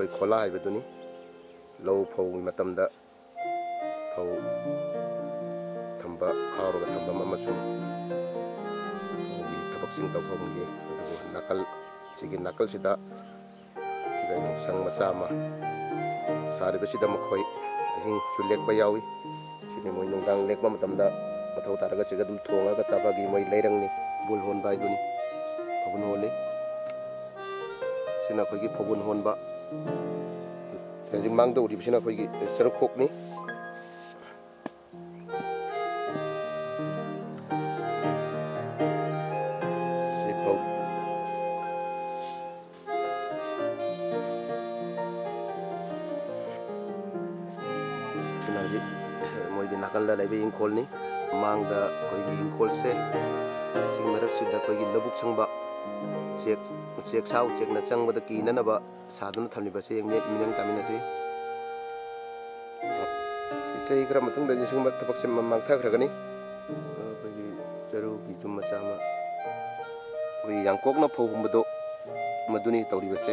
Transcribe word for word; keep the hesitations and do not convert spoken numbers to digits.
ꯑꯩꯈꯣꯏ ꯈꯣꯂꯥ ꯍꯥꯏꯕꯗꯨꯅꯤ ꯂꯧ ꯐꯧꯒꯤ ꯃꯇꯝꯗ ꯐꯧ ꯊꯝꯕ ꯈꯥꯎꯔꯒ ꯊꯝꯐꯝ ꯑꯃꯁꯨꯡ ꯐꯧꯒꯤ ꯊꯕꯛꯁꯤꯡ ꯇꯧꯐꯝꯒꯤ ꯑꯗꯨꯕꯨ ꯅꯥꯀꯜ ꯁꯤꯒꯤ ꯅꯥꯀꯜꯁꯤꯗ ꯁꯤꯗ ꯌꯣꯡꯁꯪ ꯃꯆꯥ ꯑꯃ ꯁꯥꯔꯤꯕꯁꯤꯗ ꯃꯈꯣꯏ ꯑꯍꯤꯡꯁꯨ ꯂꯦꯛꯄ ꯌꯥꯎꯏ ꯁꯤꯅꯤ ꯃꯣꯏ ꯅꯨꯡꯗꯥꯡ ꯂꯦꯛꯄ ꯃꯇꯝꯗ ꯃꯊꯧ ꯇꯥꯔꯒ ꯁꯤꯒ ꯑꯗꯨꯝ ꯊꯣꯡꯉꯒ ꯆꯥꯕꯒꯤ ꯃꯣꯏ ꯂꯩꯔꯪꯅꯤ ꯕꯨꯜ ꯍꯣꯟꯕ ꯍꯥꯏꯗꯨꯅꯤ ꯐꯧꯕꯨꯟ ꯍꯣꯜꯂꯤ ꯁꯤꯅ ꯑꯩꯈꯣꯏꯒꯤ ꯐꯧꯕꯨꯟ ꯍꯣꯟꯕ ꯍꯧꯖꯤꯛ ꯃꯥꯡꯗ ꯎꯔꯤꯕꯁꯤꯅ ꯑꯩꯈꯣꯏꯒꯤ ꯆꯔꯨꯈꯣꯛꯅꯤ ꯁꯤ ꯐꯧ ꯁꯤꯅ ꯍꯧꯖꯤꯛ ꯃꯣꯏꯒꯤ ꯅꯥꯀꯟꯗ ꯂꯩꯕ ꯏꯪꯈꯣꯜꯅꯤ ꯃꯥꯡꯗ ꯑꯩꯈꯣꯏꯒꯤ ꯏꯪꯈꯣꯜꯁꯦ ꯁꯤꯒꯤ ꯃꯔꯛꯁꯤꯗ ꯑꯩꯈꯣꯏꯒꯤ ꯂꯧꯕꯨꯛ ꯁꯪꯕ ꯎꯆꯦꯛ ꯎꯆꯦꯛ ꯁꯥ ꯎꯆꯦꯛꯅ ꯆꯪꯕꯗ ꯀꯤꯅꯅꯕ ꯁꯥꯗꯨꯅ ꯊꯝꯂꯤꯕꯁꯤ ꯃꯤꯠꯌꯦꯡ ꯇꯥꯃꯤꯟꯅꯁꯤ ꯆꯍꯤ ꯈꯔ ꯃꯇꯨꯡꯗꯗꯤ ꯁꯤꯒꯨꯝꯕ ꯊꯕꯛꯁꯦ ꯃꯥꯡꯊꯈ꯭ꯔꯒꯅꯤ ꯑꯩꯈꯣꯏꯒꯤ ꯆꯔꯨꯒꯤ ꯌꯨꯝ ꯃꯆꯥ ꯑꯃ ꯑꯩꯈꯣꯏꯒꯤ ꯌꯥꯡꯀꯣꯛꯅ ꯐꯧ ꯍꯨꯟꯕꯗꯣ ꯃꯗꯨꯅꯤ ꯇꯧꯔꯤꯕꯁꯦ